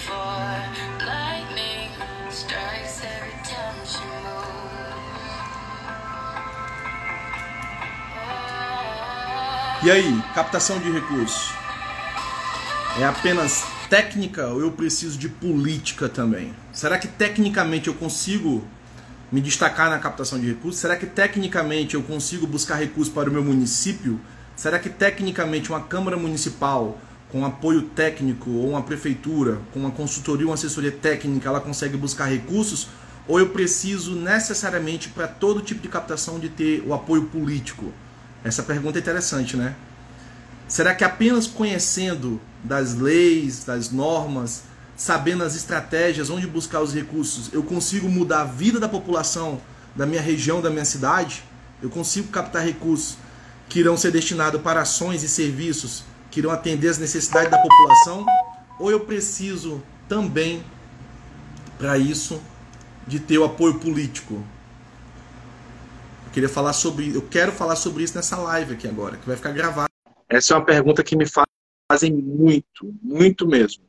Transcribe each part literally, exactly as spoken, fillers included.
E aí, captação de recursos? É apenas técnica ou eu preciso de política também? Será que tecnicamente eu consigo me destacar na captação de recursos? Será que tecnicamente eu consigo buscar recursos para o meu município? Será que tecnicamente uma Câmara Municipal, com apoio técnico, ou uma prefeitura, com uma consultoria, uma assessoria técnica, ela consegue buscar recursos? Ou eu preciso necessariamente para todo tipo de captação de ter o apoio político? Essa pergunta é interessante, né? Será que apenas conhecendo das leis, das normas, sabendo as estratégias, onde buscar os recursos, eu consigo mudar a vida da população da minha região, da minha cidade? Eu consigo captar recursos que irão ser destinados para ações e serviços que irão atender as necessidades da população? Ou eu preciso também, para isso, de ter o apoio político? Eu queria falar sobre, eu quero falar sobre isso nessa live aqui agora, que vai ficar gravada. Essa é uma pergunta que me fazem muito, muito mesmo.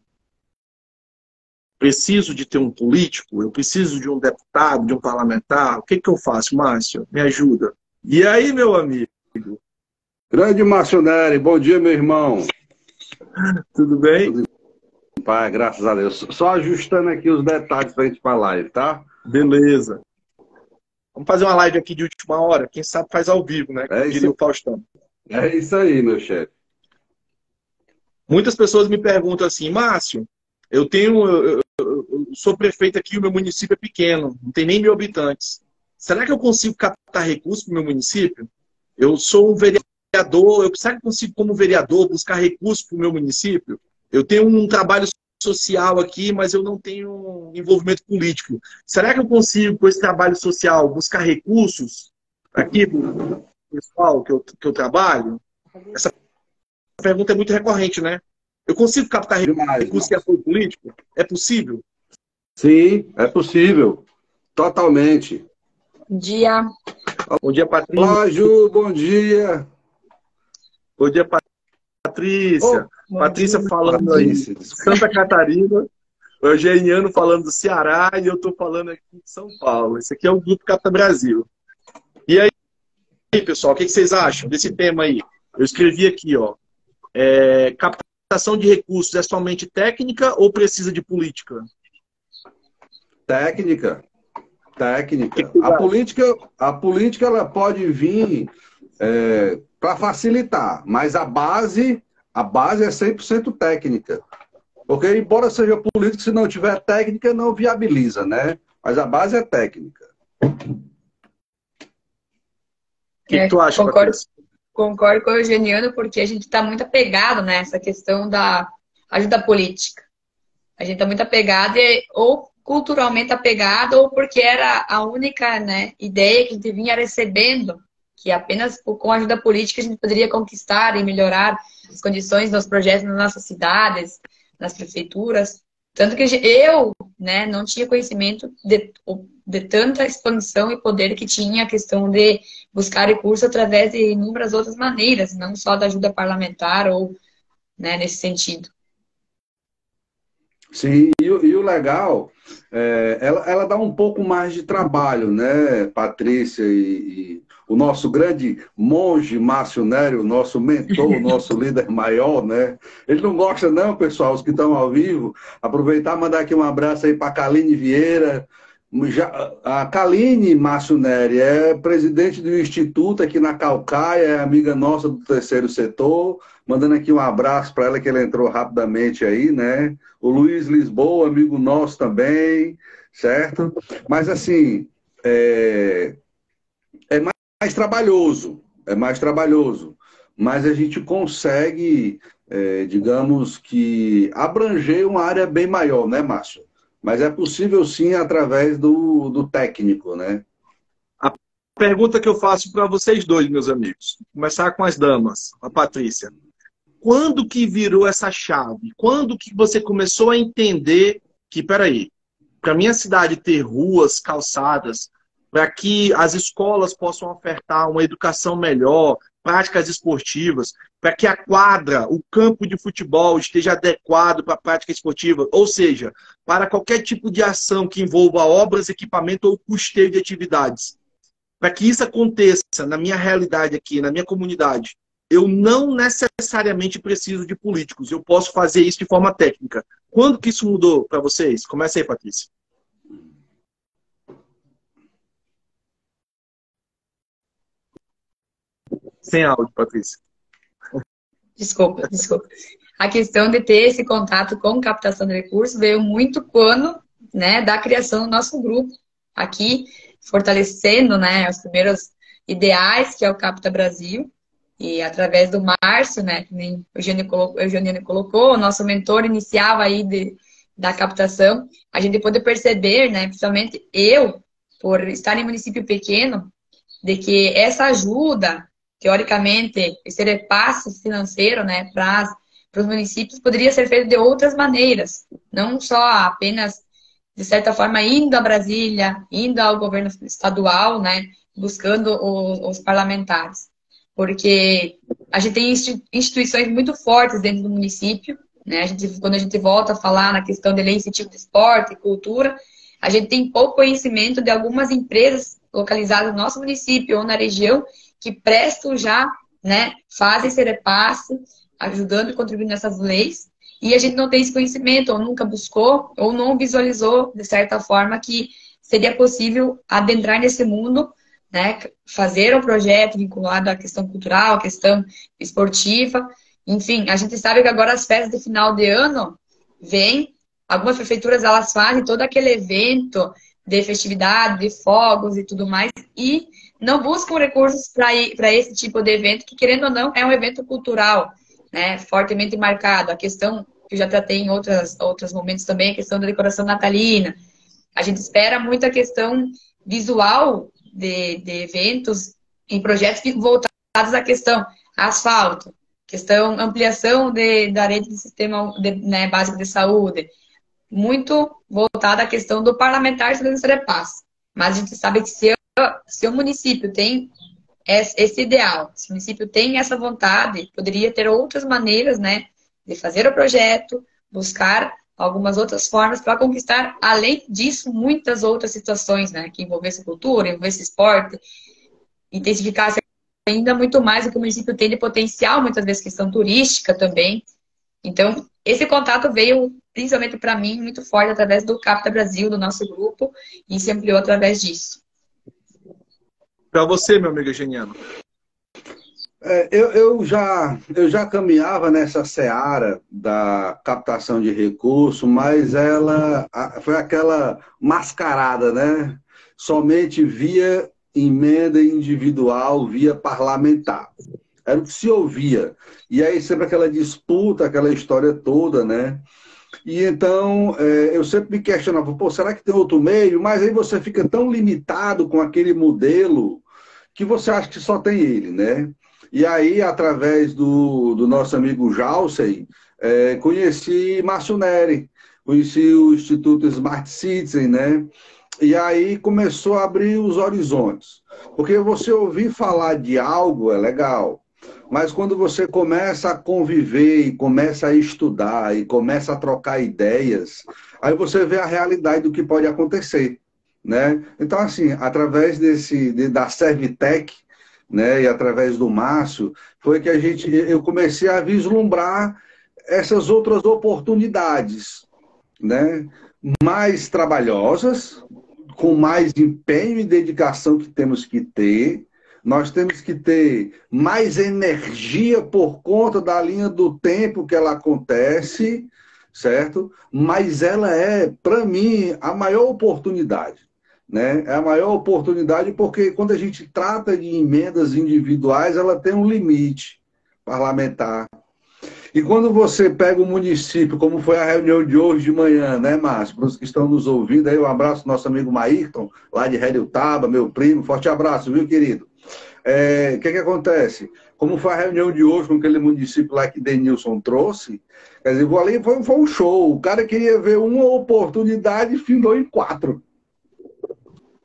Preciso de ter um político? Eu preciso de um deputado, de um parlamentar? O que que eu faço, Márcio? Me ajuda. E aí, meu amigo? Grande Márcio Nery, bom dia, meu irmão. Tudo bem? Tudo bem, pai, graças a Deus. Só ajustando aqui os detalhes pra gente ir pra live, tá? Beleza. Vamos fazer uma live aqui de última hora. Quem sabe faz ao vivo, né? É Diria isso, o Faustão. é isso aí, meu chefe. Muitas pessoas me perguntam assim, Márcio, eu tenho, eu, eu, eu sou prefeito aqui, o meu município é pequeno, não tem nem mil habitantes. Será que eu consigo captar recursos para o meu município? Eu sou um vereador, eu, será que eu consigo, como vereador, buscar recursos para o meu município? Eu tenho um trabalho social aqui, mas eu não tenho envolvimento político. Será que eu consigo, com esse trabalho social, buscar recursos aqui para o pessoal que eu, que eu trabalho? Essa pergunta é muito recorrente, né? Eu consigo captar Demais, recursos de apoio político? É possível? Sim, é possível. Totalmente. Bom dia. Bom dia, Patrícia. Olá, Ju, bom dia. Bom dia, Patrícia. Oh, Patrícia dia. falando Patrícia, aí de Santa Catarina. O Eugeniano falando do Ceará e eu estou falando aqui de São Paulo. Esse aqui é o Grupo Capta Brasil. E aí, pessoal, o que vocês acham desse tema aí? Eu escrevi aqui, ó. É, captação de recursos é somente técnica ou precisa de política? Técnica. Técnica. A política, a política ela pode vir é, para facilitar, mas a base, a base é cem por cento técnica. Porque, embora seja político, se não tiver técnica, não viabiliza, né? Mas a base é técnica. O que, é, que tu acha, concordo, Patrícia? concordo com o Eugeniano, porque a gente está muito apegado nessa questão da ajuda política. A gente está muito apegado, e, ou culturalmente apegado, ou porque era a única, né, ideia que a gente vinha recebendo, que apenas com a ajuda política a gente poderia conquistar e melhorar as condições dos projetos nas nossas cidades, nas prefeituras. Tanto que eu, né, não tinha conhecimento de, de tanta expansão e poder que tinha a questão de buscar recursos através de inúmeras outras maneiras, não só da ajuda parlamentar ou, né, nesse sentido. Sim, e, e o legal, é, ela, ela dá um pouco mais de trabalho, né, Patrícia e, e o nosso grande monge Márcio Nery, o nosso mentor, o nosso líder maior, né? Ele não gosta não, pessoal, os que estão ao vivo. Aproveitar e mandar aqui um abraço aí para a Kaline Vieira. Já, a Kaline Márcio Nery é presidente do Instituto aqui na Caucaia, é amiga nossa do terceiro setor. Mandando aqui um abraço para ela, que ela entrou rapidamente aí, né? O Luiz Lisboa, amigo nosso também, certo? Mas assim, é, é mais, mais trabalhoso, é mais trabalhoso. Mas a gente consegue, é, digamos que, abranger uma área bem maior, né, Márcio? Mas é possível sim através do, do técnico, né? A pergunta que eu faço para vocês dois, meus amigos. Vou começar com as damas, a Patrícia. Quando que virou essa chave? Quando que você começou a entender que, peraí, para minha cidade ter ruas, calçadas, para que as escolas possam ofertar uma educação melhor, práticas esportivas, para que a quadra, o campo de futebol esteja adequado para a prática esportiva, ou seja, para qualquer tipo de ação que envolva obras, equipamento ou custeio de atividades. Para que isso aconteça na minha realidade aqui, na minha comunidade, eu não necessariamente preciso de políticos, eu posso fazer isso de forma técnica. Quando que isso mudou para vocês? Começa aí, Patrícia. Sem áudio, Patrícia. Desculpa, desculpa. A questão de ter esse contato com captação de recursos veio muito quando, né, da criação do nosso grupo aqui, fortalecendo, né, os primeiros ideais, que é o Capta Brasil, e através do Márcio, né, que nem o Eugênio colocou, o Eugênio colocou, o nosso mentor inicial aí de, da captação, a gente pôde perceber, né, principalmente eu, por estar em município pequeno, de que essa ajuda, teoricamente, esse repasse financeiro, né, para os municípios poderia ser feito de outras maneiras, não só apenas, de certa forma, indo a Brasília, indo ao governo estadual, né, buscando os, os parlamentares. Porque a gente tem instituições muito fortes dentro do município, né, a gente, quando a gente volta a falar na questão de lei incentivo de esporte e cultura, a gente tem pouco conhecimento de algumas empresas localizadas no nosso município ou na região que prestam já, né, fazem esse repasse, ajudando e contribuindo nessas leis, e a gente não tem esse conhecimento, ou nunca buscou, ou não visualizou, de certa forma, que seria possível adentrar nesse mundo, né, fazer um projeto vinculado à questão cultural, à questão esportiva, enfim, a gente sabe que agora as festas de final de ano vêm, algumas prefeituras elas fazem todo aquele evento de festividade, de fogos e tudo mais, e não buscam recursos para esse tipo de evento, que, querendo ou não, é um evento cultural, né, fortemente marcado. A questão, que eu já tratei em outras, outros momentos também, a questão da decoração natalina. A gente espera muito a questão visual de, de eventos em projetos voltados à questão asfalto, questão ampliação de, da rede do sistema de, né, básico de saúde, muito voltada à questão do parlamentar fazendo esse repasse. Mas a gente sabe que se, se o município tem esse ideal, se o município tem essa vontade, poderia ter outras maneiras, né, de fazer o projeto, buscar algumas outras formas para conquistar, além disso, muitas outras situações, né, que envolvesse cultura, envolvesse esporte, intensificasse ainda muito mais o que o município tem de potencial, muitas vezes questão turística também. Então, esse contato veio, principalmente para mim, muito forte através do Capta Brasil, do nosso grupo, e se ampliou através disso. Para você, meu amigo Eugeniano. É, eu, eu, já, eu já caminhava nessa seara da captação de recursos, mas ela foi aquela mascarada, né? Somente via emenda individual, via parlamentar. Era o que se ouvia. E aí sempre aquela disputa, aquela história toda, né? E então é, eu sempre me questionava, pô, será que tem outro meio? Mas aí você fica tão limitado com aquele modelo que você acha que só tem ele, né? E aí, através do, do nosso amigo Jalcey, é, conheci Márcio Neri, conheci o Instituto Smart Citizen, né? E aí começou a abrir os horizontes. Porque você ouvir falar de algo é legal, mas quando você começa a conviver e começa a estudar e começa a trocar ideias, aí você vê a realidade do que pode acontecer, né? Então, assim, através desse, de, da Servitec, né, e através do Márcio, foi que a gente, eu comecei a vislumbrar essas outras oportunidades, né, mais trabalhosas, com mais empenho e dedicação que temos que ter. Nós temos que ter mais energia por conta da linha do tempo que ela acontece, certo? Mas ela é, para mim, a maior oportunidade. Né? É a maior oportunidade porque quando a gente trata de emendas individuais, ela tem um limite parlamentar. E quando você pega o município, como foi a reunião de hoje de manhã, né, Márcio? Para os que estão nos ouvindo, aí um abraço ao nosso amigo Maírton, lá de Heriotaba, meu primo, forte abraço, viu, querido? É, o que que acontece? Como foi a reunião de hoje com aquele município lá que Denilson trouxe, quer dizer, ali foi, foi um show. O cara queria ver uma oportunidade e finou em quatro.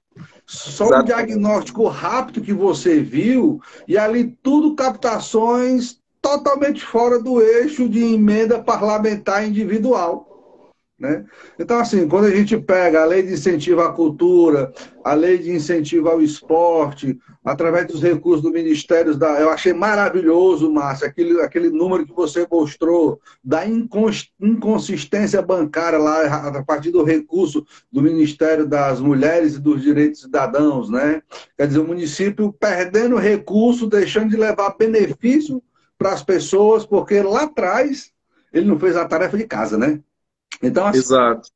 Só um Exato. diagnóstico rápido que você viu, e ali tudo captações totalmente fora do eixo de emenda parlamentar individual. Né? Então, assim, quando a gente pega a lei de incentivo à cultura, a lei de incentivo ao esporte, através dos recursos do Ministério da... Eu achei maravilhoso, Márcio, aquele, aquele número que você mostrou da incons... inconsistência bancária lá, a partir do recurso do Ministério das Mulheres e dos Direitos Cidadãos, né? Quer dizer, o município perdendo recurso, deixando de levar benefício para as pessoas, porque lá atrás ele não fez a tarefa de casa, né? Então, assim, Exato.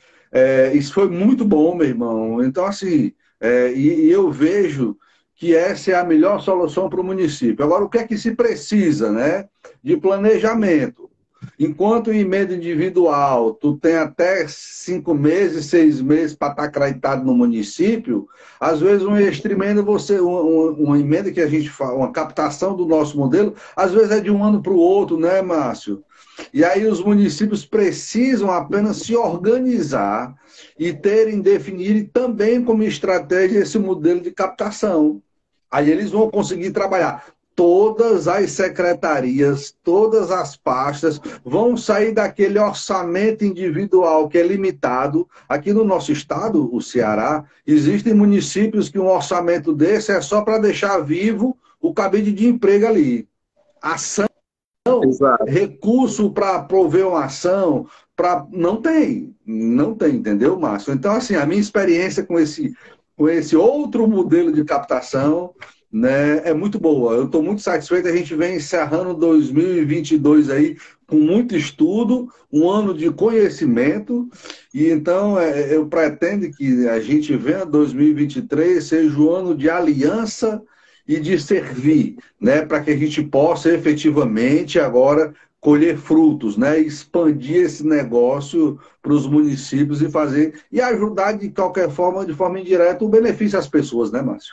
é, isso foi muito bom, meu irmão. Então, assim, é, e, e eu vejo que essa é a melhor solução para o município. Agora, o que é que se precisa, né? De planejamento. Enquanto em emenda individual, tu tem até cinco meses, seis meses para estar acreditado no município, às vezes uma extra emenda, você, uma, uma emenda que a gente fala, uma captação do nosso modelo, às vezes é de um ano para o outro, né, Márcio? E aí os municípios precisam apenas se organizar e terem, definir também como estratégia esse modelo de captação. Aí eles vão conseguir trabalhar. Todas as secretarias, todas as pastas vão sair daquele orçamento individual que é limitado. Aqui no nosso estado, o Ceará, existem municípios que um orçamento desse é só para deixar vivo o cabide de emprego ali. Ação, Exato. recurso para prover uma ação, pra... não tem, não tem, entendeu, Márcio? Então, assim, a minha experiência com esse, com esse outro modelo de captação, né, é muito boa. Eu estou muito satisfeito. A gente vem encerrando dois mil e vinte e dois aí com muito estudo, um ano de conhecimento, e então é, eu pretendo que a gente venha dois mil e vinte e três seja o ano de aliança e de servir, né, para que a gente possa efetivamente agora colher frutos, né, expandir esse negócio para os municípios e fazer, e ajudar de qualquer forma, de forma indireta, o benefício às pessoas, né, Márcio?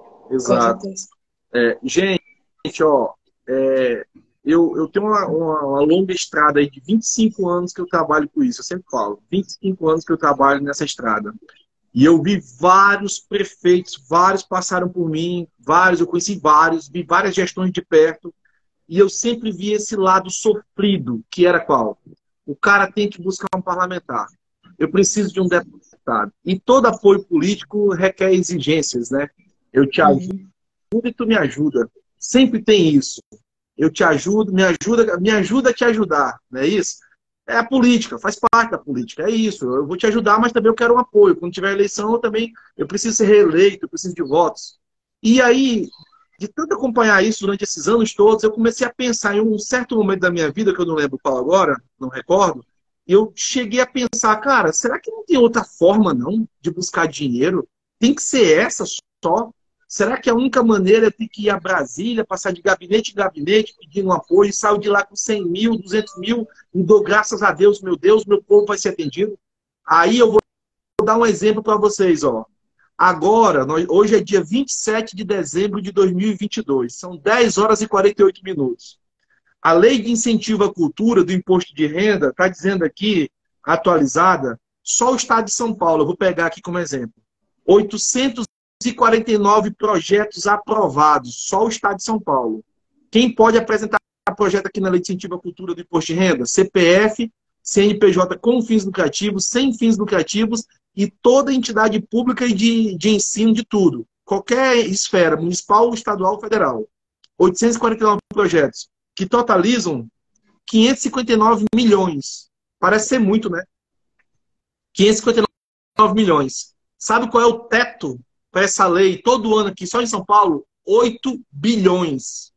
Exato. É, gente, ó, é, eu, eu tenho uma, uma, uma longa estrada aí de vinte e cinco anos que eu trabalho com isso, eu sempre falo, vinte e cinco anos que eu trabalho nessa estrada. E eu vi vários prefeitos, vários passaram por mim, vários, eu conheci vários, vi várias gestões de perto, e eu sempre vi esse lado sofrido, que era qual? O cara tem que buscar um parlamentar. Eu preciso de um deputado. E todo apoio político requer exigências, né? Eu te ajudo e tu me ajuda. Sempre tem isso. Eu te ajudo, me ajuda, me ajuda a te ajudar, não é isso? É a política, faz parte da política, é isso. Eu vou te ajudar, mas também eu quero um apoio. Quando tiver eleição, eu também eu preciso ser reeleito, eu preciso de votos. E aí, de tanto acompanhar isso durante esses anos todos, eu comecei a pensar em um certo momento da minha vida, que eu não lembro qual agora, não recordo, e eu cheguei a pensar, cara, será que não tem outra forma, não, de buscar dinheiro? Tem que ser essa só? Será que a única maneira é ter que ir a Brasília, passar de gabinete em gabinete, pedindo um apoio, e saio de lá com cem mil, duzentos mil, e dou graças a Deus, meu Deus, meu povo vai ser atendido? Aí eu vou dar um exemplo para vocês, ó. Agora, nós, hoje é dia vinte e sete de dezembro de dois mil e vinte e dois, são dez horas e quarenta e oito minutos. A lei de incentivo à cultura do imposto de renda está dizendo aqui, atualizada, só o estado de São Paulo, eu vou pegar aqui como exemplo, oitocentos e quarenta e nove projetos aprovados, só o estado de São Paulo. Quem pode apresentar projeto aqui na Lei de Incentivo à Cultura do Imposto de Renda? C P F, C N P J com fins lucrativos, sem fins lucrativos e toda entidade pública e de, de ensino de tudo. Qualquer esfera, municipal, estadual, federal. oitocentos e quarenta e nove projetos, que totalizam quinhentos e cinquenta e nove milhões. Parece ser muito, né? quinhentos e cinquenta e nove milhões. Sabe qual é o teto para essa lei, todo ano aqui, só em São Paulo? oito bilhões.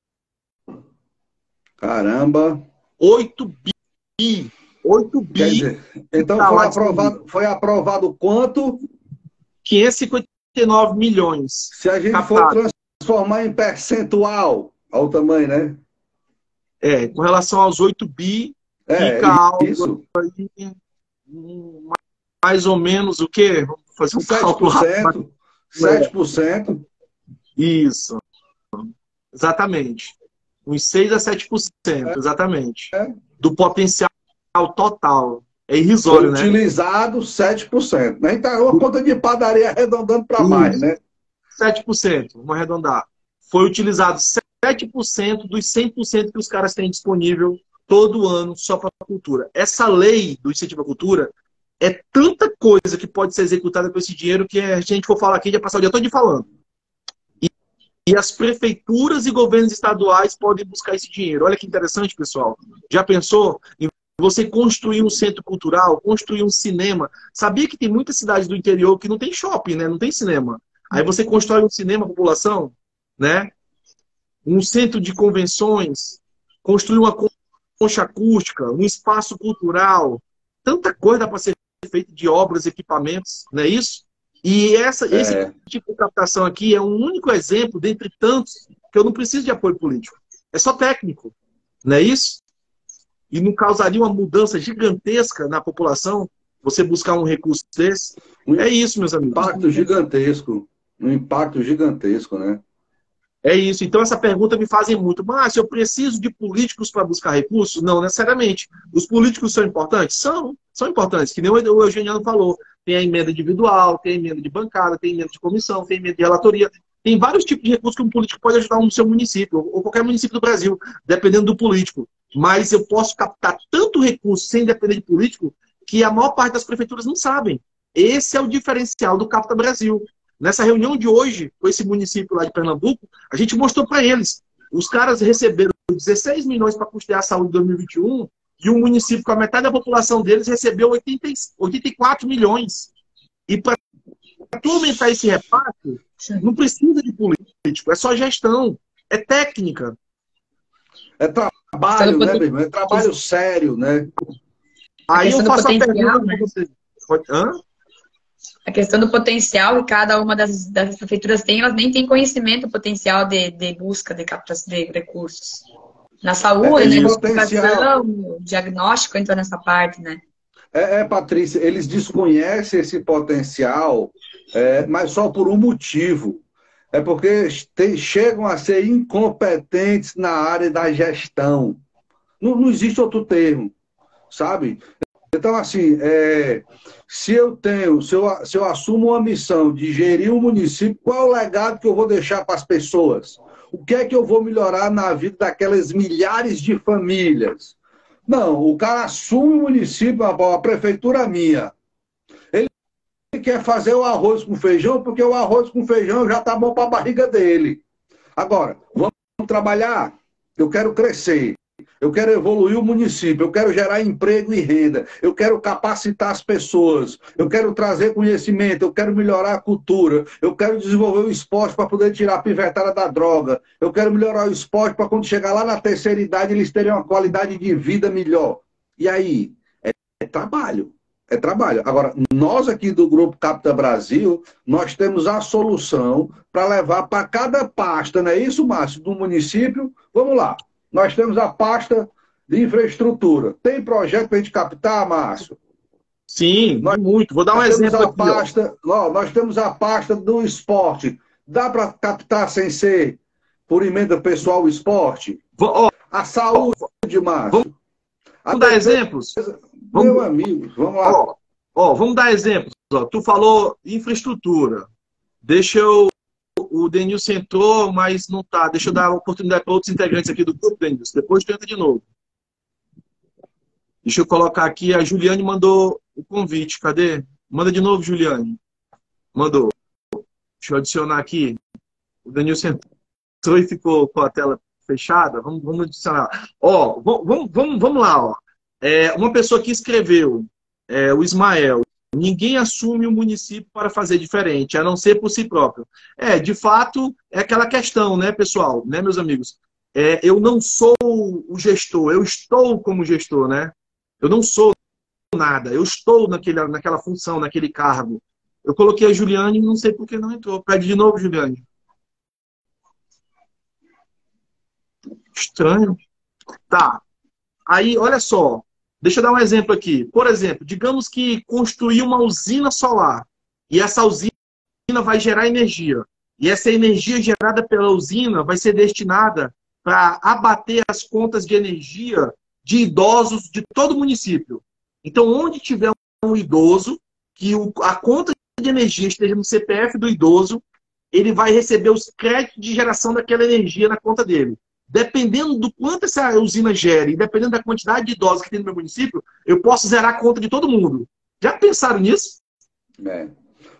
Caramba! oito bi. oito bi. Quer dizer, então foi aprovado, foi aprovado quanto? quinhentos e cinquenta e nove milhões. Se a gente captado. for transformar em percentual, ao tamanho, né? É, com relação aos oito bi, é, fica algo isso. Aí, mais ou menos o quê? Vamos fazer um cálculo rápido. sete por cento. Isso. Exatamente. Uns seis a sete por cento, exatamente. É. Do potencial total. É irrisório, né? Utilizado sete por cento. Né? Então, é uma conta de padaria arredondando para mais, né? sete por cento, vamos arredondar. Foi utilizado sete por cento dos cem por cento que os caras têm disponível todo ano só para a cultura. Essa lei do incentivo à cultura é tanta coisa que pode ser executada com esse dinheiro que a gente for falar aqui, já passar o dia todo falando. E, e as prefeituras e governos estaduais podem buscar esse dinheiro. Olha que interessante, pessoal. Já pensou em você construir um centro cultural, construir um cinema? Sabia que tem muitas cidades do interior que não tem shopping, né? Não tem cinema. Aí você constrói um cinema para a população, né? Um centro de convenções, construir uma concha acústica, um espaço cultural. Tanta coisa dá para ser feita de obras, equipamentos, não é isso? E essa, é. esse tipo de captação aqui é um único exemplo, dentre tantos, que eu não preciso de apoio político. É só técnico, não é isso? E não causaria uma mudança gigantesca na população você buscar um recurso desse? É isso, meus amigos. Um impacto gigantesco. Um impacto gigantesco, né? É isso. Então, essa pergunta me fazem muito. Mas eu preciso de políticos para buscar recursos? Não necessariamente. Os políticos são importantes? São. São importantes. Que nem o Eugeniano falou. Tem a emenda individual, tem a emenda de bancada, tem a emenda de comissão, tem a emenda de relatoria. Tem vários tipos de recursos que um político pode ajudar no seu município, ou qualquer município do Brasil, dependendo do político. Mas eu posso captar tanto recurso sem depender de político que a maior parte das prefeituras não sabem. Esse é o diferencial do Capta Brasil. Nessa reunião de hoje, com esse município lá de Pernambuco, a gente mostrou para eles. Os caras receberam dezesseis milhões para custear a saúde em dois mil e vinte e um e um município com a metade da população deles recebeu oitenta, oitenta e quatro milhões. E para aumentar esse reparto, não precisa de político, é só gestão, é técnica. É trabalho, né, meu irmão? É trabalho sério, né? Aí eu faço a pergunta né? para você. Hã? A questão do potencial que cada uma das, das prefeituras tem, elas nem têm conhecimento potencial de, de busca de captação de recursos. Na saúde, é, né? Potencial. O diagnóstico entra nessa parte, né? É, é, Patrícia, eles desconhecem esse potencial, é, mas só por um motivo. É porque te, chegam a ser incompetentes na área da gestão. Não, não existe outro termo, sabe? Então, assim, é, se eu tenho, se eu, se eu assumo uma missão de gerir um município, qual é o legado que eu vou deixar para as pessoas? O que é que eu vou melhorar na vida daquelas milhares de famílias? Não, o cara assume o município, a, a prefeitura minha. Ele quer fazer o arroz com feijão, porque o arroz com feijão já está bom para a barriga dele. Agora, vamos trabalhar? Eu quero crescer. Eu quero evoluir o município, eu quero gerar emprego e renda, eu quero capacitar as pessoas, eu quero trazer conhecimento, eu quero melhorar a cultura, eu quero desenvolver o esporte para poder tirar a pivetada da droga, eu quero melhorar o esporte para quando chegar lá na terceira idade eles terem uma qualidade de vida melhor. E aí? É, é trabalho. É trabalho. Agora, nós aqui do Grupo Capta Brasil, nós temos a solução para levar para cada pasta, não é isso, Márcio, do município? Vamos lá. Nós temos a pasta de infraestrutura. Tem projeto para a gente captar, Márcio? Sim, nós, muito. Vou dar um exemplo aqui. Pasta, ó. Ó, nós temos a pasta do esporte. Dá para captar sem ser por emenda pessoal o esporte? Vou, ó, a saúde, ó, Márcio. Vamos, vamos dar exemplos? Meu vamos, amigo, vamos lá. Ó, ó, vamos dar exemplos. Ó. Tu falou infraestrutura. Deixa eu... O Denilson entrou, mas não tá. Deixa eu dar a oportunidade para outros integrantes aqui do grupo, Denilson. Depois tu entra de novo. Deixa eu colocar aqui. A Juliane mandou o convite. Cadê? Manda de novo, Juliane. Mandou. Deixa eu adicionar aqui. O Denilson entrou e ficou com a tela fechada. Vamos, vamos adicionar. Ó, vamos, vamos, vamos lá. Ó. É, uma pessoa que escreveu, é, o Ismael. Ninguém assume o município para fazer diferente, a não ser por si próprio. É, de fato, é aquela questão, né, pessoal? Né, meus amigos? É, eu não sou o gestor, eu estou como gestor, né? Eu não sou nada, eu estou naquele, naquela função, naquele cargo. Eu coloquei a Juliane e não sei por que não entrou. Pede de novo, Juliane. Estranho. Tá. Aí, olha só. Deixa eu dar um exemplo aqui. Por exemplo, digamos que construir uma usina solar. E essa usina vai gerar energia. E essa energia gerada pela usina vai ser destinada para abater as contas de energia de idosos de todo o município. Então, onde tiver um idoso, que o, a conta de energia esteja no C P F do idoso, ele vai receber os créditos de geração daquela energia na conta dele. Dependendo do quanto essa usina gere, e dependendo da quantidade de idosos que tem no meu município, eu posso zerar a conta de todo mundo. Já pensaram nisso? É.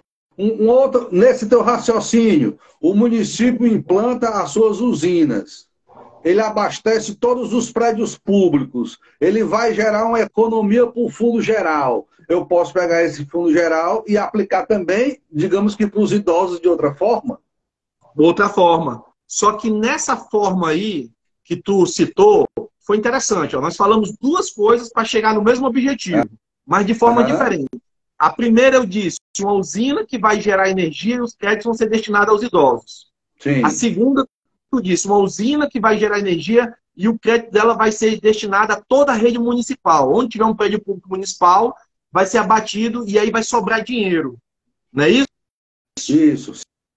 Um, um outro, nesse teu raciocínio, o município implanta as suas usinas. Ele abastece todos os prédios públicos. Ele vai gerar uma economia para o fundo geral. Eu posso pegar esse fundo geral e aplicar também, digamos que para os idosos de outra forma? Outra forma. Só que nessa forma aí, que tu citou, foi interessante. Ó. Nós falamos duas coisas para chegar no mesmo objetivo, é. mas de forma uhum. diferente. A primeira eu disse, uma usina que vai gerar energia e os créditos vão ser destinados aos idosos. Sim. A segunda, eu disse, uma usina que vai gerar energia e o crédito dela vai ser destinado a toda a rede municipal. Onde tiver um prédio público municipal, vai ser abatido e aí vai sobrar dinheiro. Não é isso? Isso.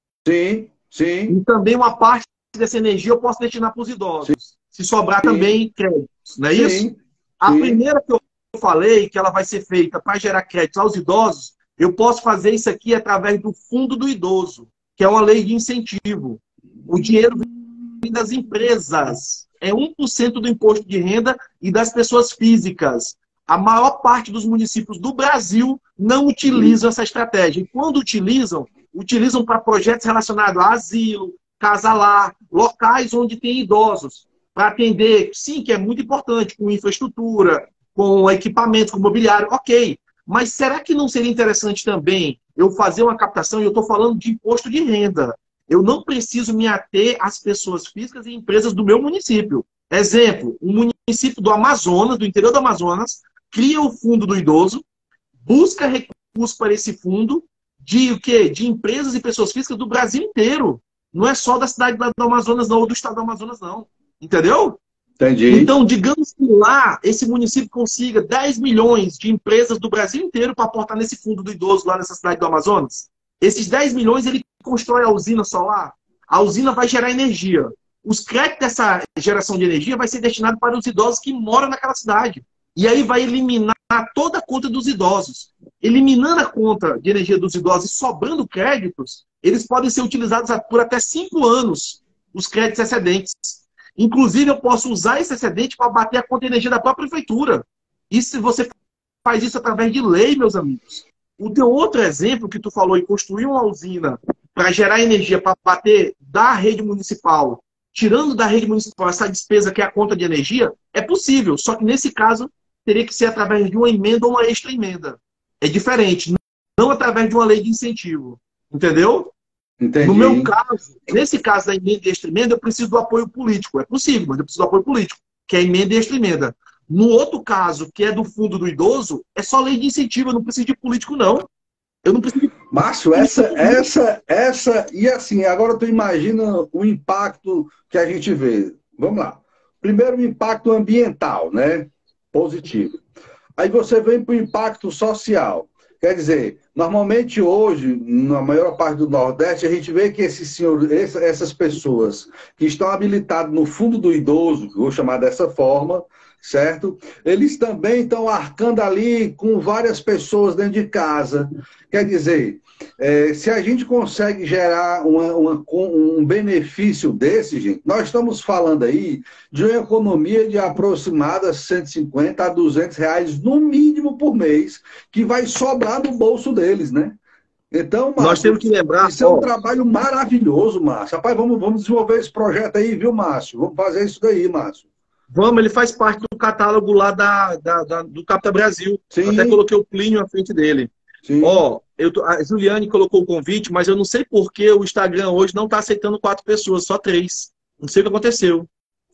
Sim, sim. E também uma parte dessa energia eu posso destinar para os idosos. Sim. Se sobrar sim. também créditos. Não é sim. isso? A sim. primeira que eu falei, que ela vai ser feita para gerar créditos aos idosos, eu posso fazer isso aqui através do Fundo do Idoso, que é uma lei de incentivo. O dinheiro vem das empresas. É um por cento do imposto de renda e das pessoas físicas. A maior parte dos municípios do Brasil não utilizam essa estratégia. E quando utilizam, utilizam para projetos relacionados a asilo, casa-lar, locais onde tem idosos, para atender, sim, que é muito importante, com infraestrutura, com equipamento, com mobiliário, ok. Mas será que não seria interessante também eu fazer uma captação, e eu estou falando de imposto de renda. Eu não preciso me ater às pessoas físicas e empresas do meu município. Exemplo, um município do Amazonas, do interior do Amazonas, cria o fundo do idoso, busca recursos para esse fundo de o quê? De empresas e pessoas físicas do Brasil inteiro. Não é só da cidade do Amazonas, não, ou do estado do Amazonas, não. Entendeu? Entendi. Então, digamos que lá, esse município consiga dez milhões de empresas do Brasil inteiro para aportar nesse fundo do idoso lá nessa cidade do Amazonas. Esses dez milhões, ele constrói a usina solar. A usina vai gerar energia. Os créditos dessa geração de energia vai ser destinado para os idosos que moram naquela cidade. E aí vai eliminar toda a conta dos idosos. Eliminando a conta de energia dos idosos e sobrando créditos, eles podem ser utilizados por até cinco anos, os créditos excedentes. Inclusive, eu posso usar esse excedente para bater a conta de energia da própria prefeitura. E se você faz isso através de lei, meus amigos. O teu outro exemplo que tu falou em construir uma usina para gerar energia para bater da rede municipal, tirando da rede municipal essa despesa que é a conta de energia, é possível. Só que nesse caso, teria que ser através de uma emenda ou uma extra emenda. É diferente, não através de uma lei de incentivo. Entendeu? Entendi. No meu caso, nesse caso da emenda e extra emenda, eu preciso do apoio político. É possível, mas eu preciso do apoio político, que é a emenda e extra emenda. No outro caso, que é do fundo do idoso, é só lei de incentivo, eu não preciso de político, não. Eu não preciso de... Márcio, essa, essa, essa... E assim, agora tu imagina o impacto que a gente vê. Vamos lá. Primeiro, o impacto ambiental, né? Positivo. Aí você vem para o impacto social. Quer dizer, normalmente hoje, na maior parte do Nordeste, a gente vê que esses senhores, essas pessoas que estão habilitadas no fundo do idoso, vou chamar dessa forma, certo? Eles também estão arcando ali com várias pessoas dentro de casa. Quer dizer, é, se a gente consegue gerar uma, uma, um benefício desse, gente, nós estamos falando aí de uma economia de aproximada cento e cinquenta a duzentos reais no mínimo por mês, que vai sobrar no bolso deles, né? Então, Márcio, nós temos que lembrar... Isso é um trabalho maravilhoso, Márcio. Rapaz, vamos, vamos desenvolver esse projeto aí, viu, Márcio? Vamos fazer isso daí, Márcio. Vamos, ele faz parte do catálogo lá da, da, da, do Capta Brasil. Sim. Eu até coloquei o Plínio à frente dele. Sim. Ó, eu tô, a Juliane colocou o convite, mas eu não sei por que o Instagram hoje não está aceitando quatro pessoas, só três. Não sei o que aconteceu.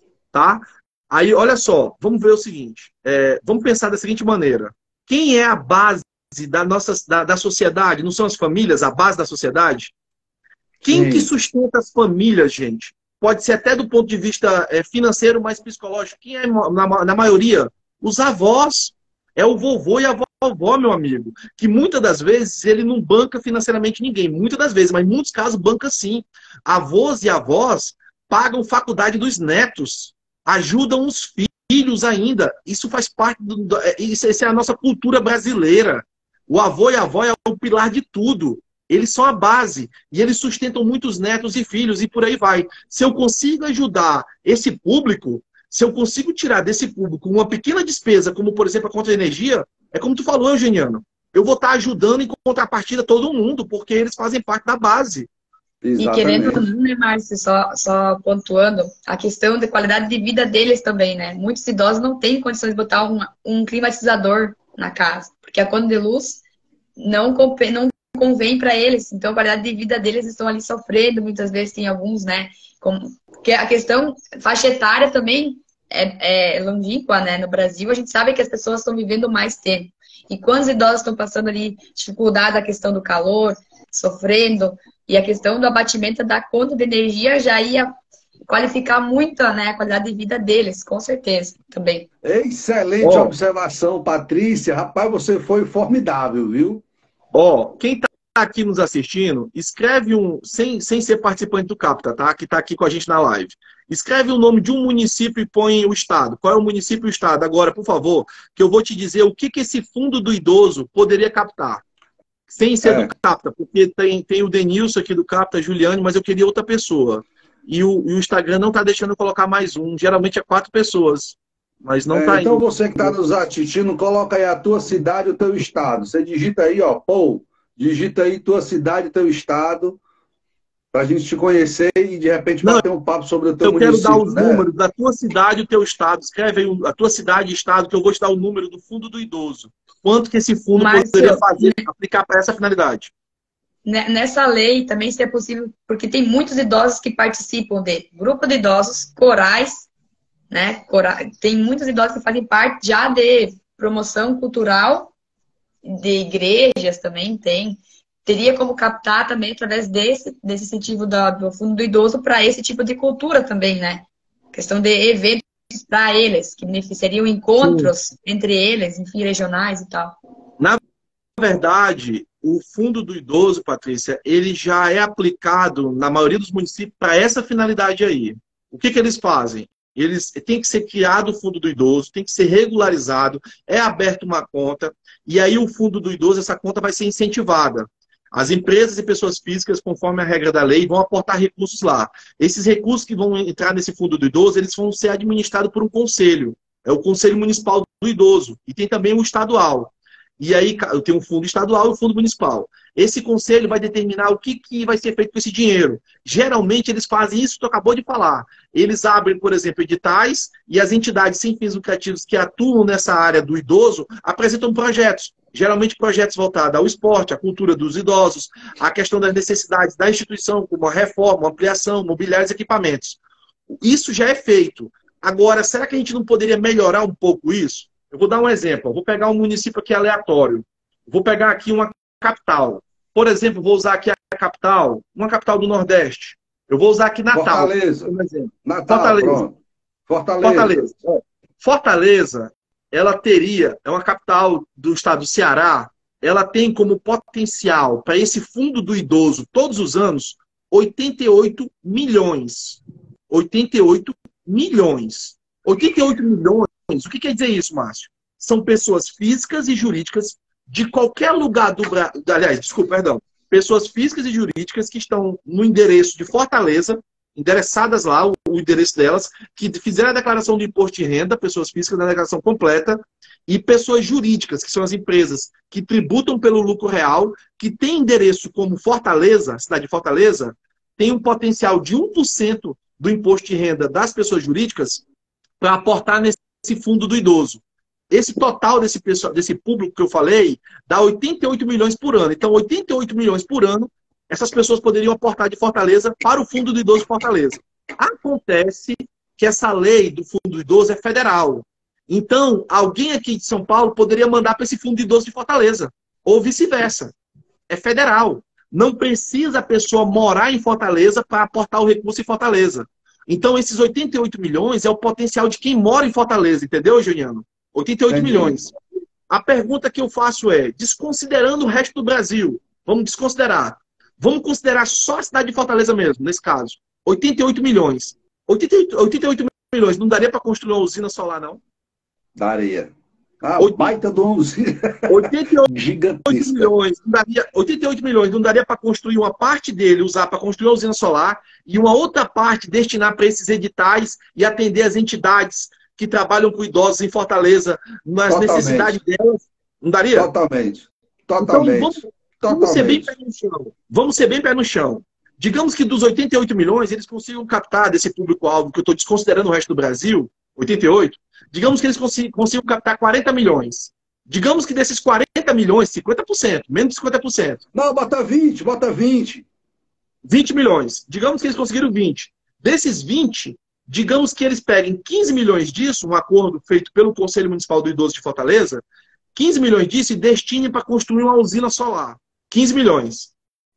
Tá? Aí, olha só, vamos ver o seguinte. É, vamos pensar da seguinte maneira. Quem é a base da, nossa, da, da sociedade? Não são as famílias a base da sociedade? Quem Sim. que sustenta as famílias, gente? Pode ser até do ponto de vista é, financeiro, mas psicológico. Quem é, na, na maioria? Os avós. É o vovô e a vovó, meu amigo. Que muitas das vezes ele não banca financeiramente ninguém. Muitas das vezes, mas em muitos casos banca sim. Avós e avós pagam faculdade dos netos. Ajudam os filhos. filhos ainda. Isso faz parte do, do isso, isso é a nossa cultura brasileira. O avô e a avó é o pilar de tudo. Eles são a base e eles sustentam muitos netos e filhos e por aí vai. Se eu consigo ajudar esse público, se eu consigo tirar desse público uma pequena despesa, como por exemplo a conta de energia, é como tu falou, Eugeniano, eu vou estar ajudando em contrapartida todo mundo, porque eles fazem parte da base. Exatamente. E querendo ou não, né, Márcio, só, só pontuando, a questão da qualidade de vida deles também, né? Muitos idosos não têm condições de botar um, um climatizador na casa, porque a conta de luz não, não convém para eles, então a qualidade de vida deles estão ali sofrendo, muitas vezes tem alguns, né? Como, porque a questão faixa etária também é, é longínqua, né? No Brasil, a gente sabe que as pessoas estão vivendo mais tempo. E quando os idosos estão passando ali dificuldade, a questão do calor, sofrendo, e a questão do abatimento da conta de energia já ia qualificar muito, né, a qualidade de vida deles, com certeza, também. Excelente oh. observação, Patrícia. Rapaz, você foi formidável, viu? Ó, oh, quem tá aqui nos assistindo, escreve um, sem, sem ser participante do Capta, tá? Que tá aqui com a gente na live. Escreve o nome de um município e põe o estado. Qual é o município e o estado? Agora, por favor, que eu vou te dizer o que, que esse fundo do idoso poderia captar. Sem ser é. do Capta, porque tem, tem o Denilson aqui do Capta, a Juliane, mas eu queria outra pessoa. E o, e o Instagram não está deixando eu colocar mais um. Geralmente é quatro pessoas, mas não está é, Então indo. Você que está nos assistindo, coloca aí a tua cidade e o teu estado. Você digita aí, ó, pô, digita aí tua cidade e teu estado, para a gente te conhecer e de repente não, bater um papo sobre o teu eu município. Eu quero dar os né? números da tua cidade e o teu estado. Escreve aí a tua cidade e estado, que eu vou te dar o número do fundo do idoso. Quanto que esse fundo Mas, poderia eu... fazer, aplicar para essa finalidade? Nessa lei também se é possível, porque tem muitos idosos que participam de grupo de idosos, corais, né? Cora... Tem muitos idosos que fazem parte já de promoção cultural, de igrejas também tem. Teria como captar também através desse, desse incentivo da, do fundo do idoso para esse tipo de cultura também, né? Questão de eventos para eles, que beneficiariam encontros Sim. entre eles, enfim, regionais e tal. Na verdade, o fundo do idoso, Patrícia, ele já é aplicado na maioria dos municípios para essa finalidade aí. O que, que eles fazem? Eles tem que ser criado o fundo do idoso, tem que ser regularizado, é aberta uma conta, e aí o fundo do idoso, essa conta vai ser incentivada. As empresas e pessoas físicas, conforme a regra da lei, vão aportar recursos lá. Esses recursos que vão entrar nesse fundo do idoso, eles vão ser administrados por um conselho. É o Conselho Municipal do Idoso. E tem também o estadual. E aí eu tenho um fundo estadual e um fundo municipal. Esse conselho vai determinar o que, que vai ser feito com esse dinheiro. Geralmente eles fazem isso que tu acabou de falar. Eles abrem, por exemplo, editais e as entidades sem fins lucrativos que atuam nessa área do idoso apresentam projetos. Geralmente projetos voltados ao esporte, à cultura dos idosos, à questão das necessidades da instituição, como a reforma, ampliação, mobiliários e equipamentos. Isso já é feito. Agora, será que a gente não poderia melhorar um pouco isso? Eu vou dar um exemplo. Eu vou pegar um município aqui aleatório. Vou pegar aqui uma capital. Por exemplo, vou usar aqui a capital, uma capital do Nordeste. Eu vou usar aqui Natal. Fortaleza. Por exemplo. Natal, Fortaleza. Pronto. Fortaleza. Fortaleza. Fortaleza, ela teria, é uma capital do estado do Ceará, ela tem como potencial para esse fundo do idoso, todos os anos, oitenta e oito milhões. oitenta e oito milhões. oitenta e oito milhões. O que quer dizer isso, Márcio? São pessoas físicas e jurídicas de qualquer lugar do Brasil. Aliás, desculpa, perdão. Pessoas físicas e jurídicas que estão no endereço de Fortaleza, endereçadas lá, o, o endereço delas, que fizeram a declaração do imposto de renda, pessoas físicas na declaração completa, e pessoas jurídicas, que são as empresas que tributam pelo lucro real, que têm endereço como Fortaleza, a cidade de Fortaleza, tem um potencial de um por cento do imposto de renda das pessoas jurídicas para aportar nesse fundo do idoso. Esse total desse, pessoal, desse público que eu falei dá oitenta e oito milhões por ano. Então, oitenta e oito milhões por ano, essas pessoas poderiam aportar de Fortaleza para o fundo do idoso Fortaleza. Acontece que essa lei do fundo do idoso é federal. Então, alguém aqui de São Paulo poderia mandar para esse fundo do idoso de Fortaleza. Ou vice-versa. É federal. Não precisa a pessoa morar em Fortaleza para aportar o recurso em Fortaleza. Então, esses oitenta e oito milhões é o potencial de quem mora em Fortaleza, entendeu, Juliano? oitenta e oito milhões. A pergunta que eu faço é, desconsiderando o resto do Brasil, vamos desconsiderar. Vamos considerar só a cidade de Fortaleza mesmo, nesse caso. oitenta e oito milhões. oitenta e oito milhões, não daria para construir uma usina solar, não? Daria. Ah, oitenta baita de uma usina oitenta e oito gigantesca. milhões, não daria, oitenta e oito milhões não daria para construir uma parte dele, usar para construir a usina solar, e uma outra parte destinar para esses editais e atender as entidades que trabalham com idosos em Fortaleza, nas Totalmente. necessidades delas. Não daria? Totalmente. Então, Totalmente. vamos, vamos ser bem pé Totalmente. no chão. Vamos ser bem pé no chão. Digamos que dos oitenta e oito milhões, eles consigam captar desse público-alvo, que eu estou desconsiderando o resto do Brasil, oitenta e oito, digamos que eles consigam, consigam captar quarenta milhões. Digamos que desses quarenta milhões, cinquenta por cento, menos de cinquenta por cento. Não, bota vinte, bota vinte. vinte milhões. Digamos que eles conseguiram vinte. Desses vinte, digamos que eles peguem quinze milhões disso, um acordo feito pelo Conselho Municipal do Idoso de Fortaleza, quinze milhões disso e destinem para construir uma usina solar. quinze milhões.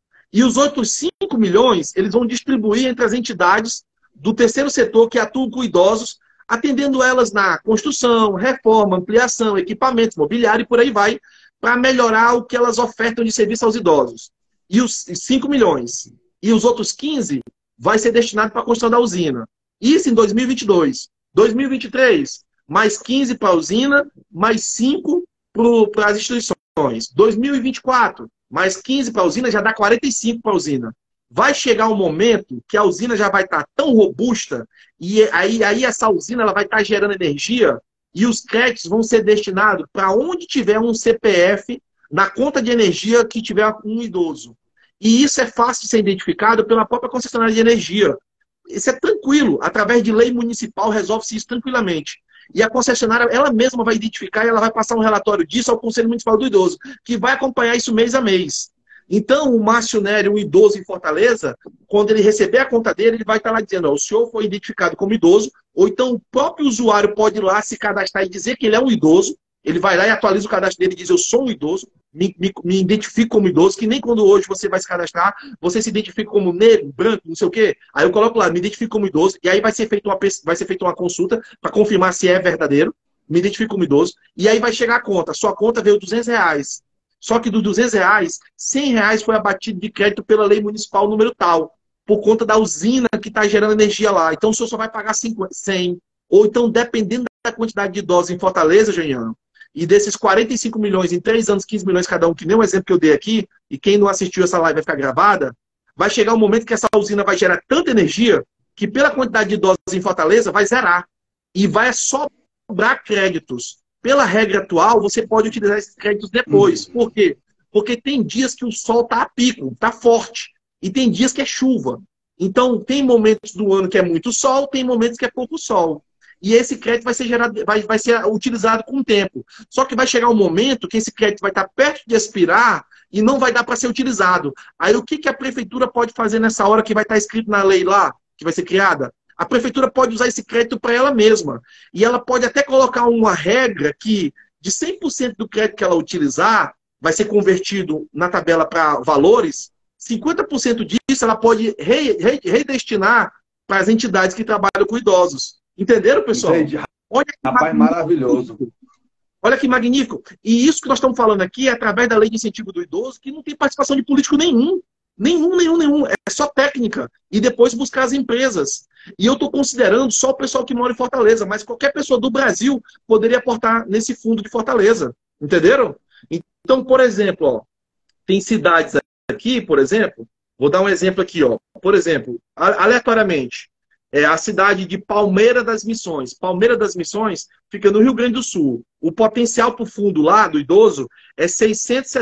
E os outros cinco milhões, eles vão distribuir entre as entidades do terceiro setor que atuam com idosos, atendendo elas na construção, reforma, ampliação, equipamentos, mobiliário e por aí vai, para melhorar o que elas ofertam de serviço aos idosos. E os cinco milhões. E os outros quinze vai ser destinado para a construção da usina. Isso em dois mil e vinte e dois. dois mil e vinte e três, mais quinze para a usina, mais cinco para as instituições. dois mil e vinte e quatro, mais quinze para a usina, já dá quarenta e cinco para a usina. Vai chegar um momento que a usina já vai estar tão robusta e aí, aí essa usina ela vai estar gerando energia e os créditos vão ser destinados para onde tiver um C P F na conta de energia que tiver um idoso. E isso é fácil de ser identificado pela própria concessionária de energia. Isso é tranquilo. Através de lei municipal resolve-se isso tranquilamente. E a concessionária, ela mesma vai identificar e ela vai passar um relatório disso ao Conselho Municipal do Idoso, que vai acompanhar isso mês a mês. Então, o Márcio Nery, um idoso em Fortaleza, quando ele receber a conta dele, ele vai estar lá dizendo, ó, o senhor foi identificado como idoso, ou então o próprio usuário pode ir lá se cadastrar e dizer que ele é um idoso, ele vai lá e atualiza o cadastro dele e diz, eu sou um idoso, me, me, me identifico como idoso, que nem quando hoje você vai se cadastrar, você se identifica como negro, branco, não sei o quê. Aí eu coloco lá, me identifico como idoso, e aí vai ser feita uma, vai ser feita uma consulta para confirmar se é verdadeiro, me identifico como idoso, e aí vai chegar a conta, sua conta veio duzentos reais. Só que dos duzentos reais, cem reais foi abatido de crédito pela lei municipal número tal, por conta da usina que está gerando energia lá. Então o senhor só vai pagar cinquenta, cem. Ou então, dependendo da quantidade de idosos em Fortaleza, Geniano, e desses quarenta e cinco milhões em três anos, quinze milhões cada um, que nem o exemplo que eu dei aqui, e quem não assistiu essa live vai ficar gravada, vai chegar um momento que essa usina vai gerar tanta energia que pela quantidade de idosos em Fortaleza vai zerar. E vai sobrar créditos. Pela regra atual, você pode utilizar esses créditos depois. Uhum. Por quê? Porque tem dias que o sol está a pico, está forte. E tem dias que é chuva. Então, tem momentos do ano que é muito sol, tem momentos que é pouco sol. E esse crédito vai ser, gerado, vai, vai ser utilizado com o tempo. Só que vai chegar um momento que esse crédito vai estar perto de expirar e não vai dar para ser utilizado. Aí o que, que a prefeitura pode fazer nessa hora que vai estar escrito na lei lá, que vai ser criada? A prefeitura pode usar esse crédito para ela mesma. E ela pode até colocar uma regra que de cem por cento do crédito que ela utilizar vai ser convertido na tabela para valores, cinquenta por cento disso ela pode re, re, redestinar para as entidades que trabalham com idosos. Entenderam, pessoal? Entendi. Olha que Rapaz, maravilhoso. Olha que magnífico. E isso que nós estamos falando aqui é através da lei de incentivo do idoso, que não tem participação de político nenhum. Nenhum, nenhum, nenhum. É só técnica. E depois buscar as empresas. E eu estou considerando só o pessoal que mora em Fortaleza, mas qualquer pessoa do Brasil poderia aportar nesse fundo de Fortaleza. Entenderam? Então, por exemplo, ó, tem cidades aqui, por exemplo, vou dar um exemplo aqui, ó. Por exemplo, aleatoriamente, é a cidade de Palmeira das Missões. Palmeira das Missões fica no Rio Grande do Sul. O potencial para o fundo lá, do idoso, é seiscentos